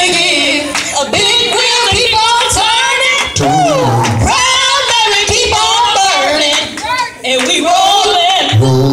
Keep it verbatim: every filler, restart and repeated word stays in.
A big wheel keep on turning. Proud Mary keep on burning. And we rollin'.